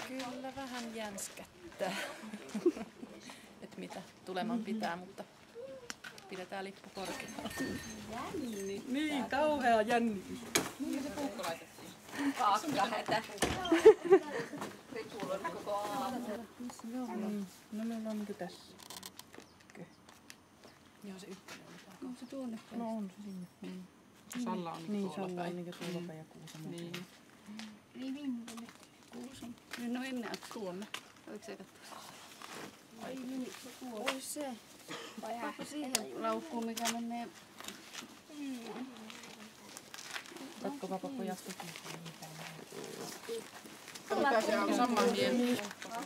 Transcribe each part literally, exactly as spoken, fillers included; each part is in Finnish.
Kyllä vähän jänskättää, että mitä tuleman pitää, mutta pidetään lippu korkealla. Jänni. Niin, kauhea jänni. Mihin se puukko laitettiin? Paakkahätä. Ripulla koko aamu. No meillä on niinku tässä. Joo, se ykkönen on. On se tuonne päin? No on se sinne. Mm. Salla on niin, tuolla Salla päin. on niinku tuolla päin ja Kuusamo. Niin. Niin vimmille. Kuusan. No ennen tuonne. Oliko se katsoa? Ai niin, se tuo. Oi se. Vai jääkö siihen laukkuun, mikä menee... Katkokaa pakko jatkaa. Mikä se on saman tien?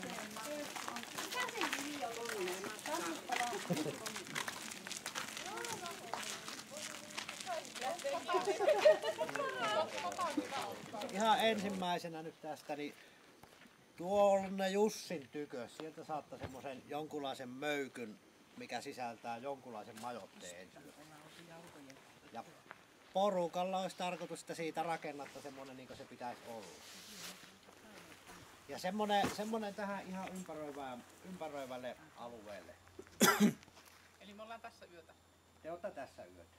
Ihan ensimmäisenä nyt tästä, niin tuonne Jussin tykö, sieltä saattaa semmoisen jonkunlaisen möykyn, mikä sisältää jonkunlaisen majoitteen. Ja porukalla olisi tarkoitus, että siitä rakennatta semmoinen, niin kuin se pitäisi olla. Ja semmoinen, semmoinen tähän ihan ympäröivään, ympäröivälle alueelle. Eli me ollaan tässä yötä. Te olette tässä yötä.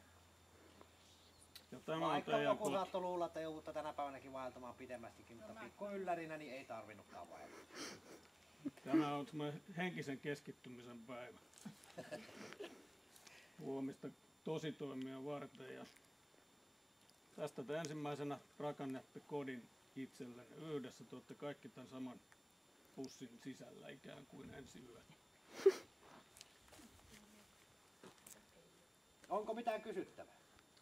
Vaikka joku saattoi luulla, että joudutte tänä päivänäkin vaeltamaan pidemmästikin, mutta pikku yllärinä niin ei tarvinnutkaan vaeltaa. Tämä on semmoinen henkisen keskittymisen päivä. Huomista tositoimia varten. Ja tästä te ensimmäisenä rakennatte kodin itsellenne. Yhdessä te olette kaikki tämän saman pussin sisällä ikään kuin ensi yönä. Onko mitään kysyttävää?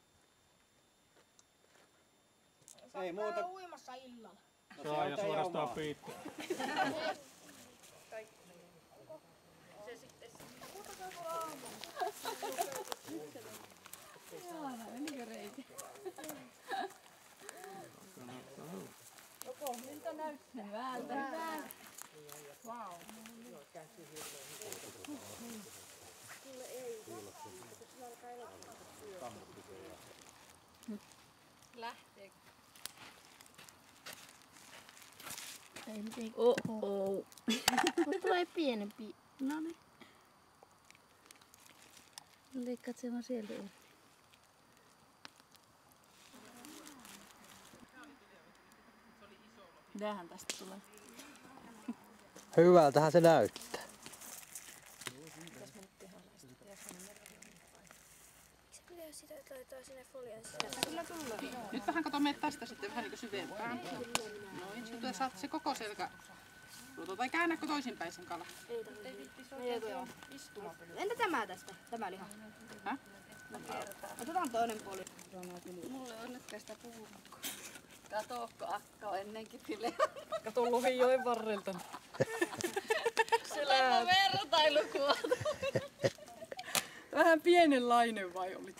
Saa Ei muuta. uimassa illalla. No, Saa ja suorastaan piittää. Se sitten aamu. Jaa, menikö reiti? Joko miltä näyttää? Hyvältä. Hyvältä. Vau. Kuule ei. Lähteekö? Ei mitenkään. Oh, oh. Mut tulee pienempi. No niin. Leikkaat se vaan sieltä yli. Mitähän tästä tulee? Hyvältähän se näyttää. Se pitää sitä laittaa sinne folian sisälle. Kyllä tulee. Nyt vähän kato menet tästä sitten vähän niin kuin syvempään. Noin, sitten saat se koko selkä. Tuota, tai käännäkö toisinpäin sen kala? Ei tarvitse. Entä tämä tästä? Tämä liha? Häh? Otetaan toinen puoli. Mulle on nyt tästä puukko. Katookko akka on ennenkin fileä. Kato Lohijoen varrelta. Sulla on vertailukuva. Vähän pienenlainen vai oli?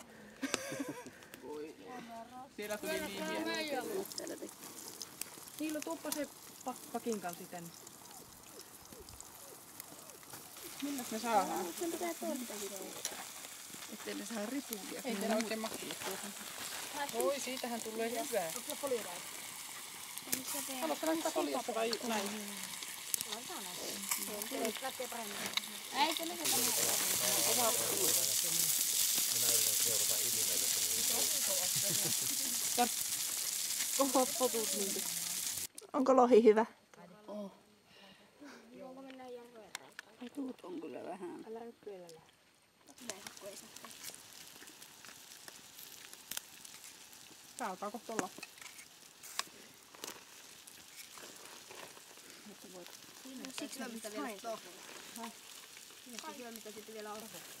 Siellä tuli niin hieno. Niillä tuoppa se pakin kanssa tänne. Milläs me saadaan? Sen pitää toista videoa. Ettei ne saa ripulia. Ei teillä oikein mahtunut tuohon. Oi, siitähän tulee hyvää. Onko se foliarai? Haluatko laittaa foliasta vai näin? Se lähtee paremmin. Ei, se lähtee Oho, potut niitä. Onko lohi hyvä? Onko mennä ihan verran? Tuut on kyllä vähän. Älä nyt kyllä lähde. Kun ei saa. Tää alkaa kohta olla. Siksi syömistä vielä on. Siksi syömistä sitten vielä on.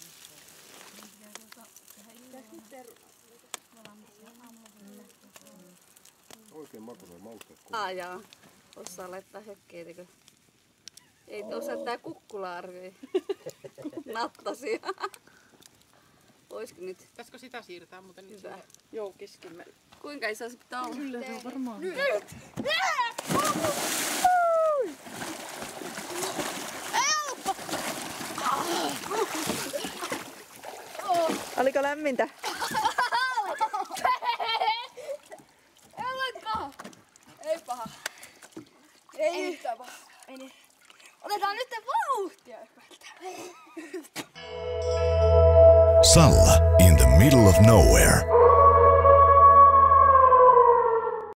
Oikein makuinen mausteet. Ajaa. Osaa laittaa hökkeitäkö? Ei osaa tää kukkula-arvei. Nattasia. Oisko nyt? Pitäisikö sitä siirtää muuten nyt Hyvä. siihen? Joo, keskimme. Kuinka iso se pitää olla? Kyllä se on varmaan. Nyt! Oliko lämmintä? Ei olekaan! Ei paha. Ei yhtään paha. Ei niin. Otetaan nyt vauhtia. Salla in the middle of nowhere.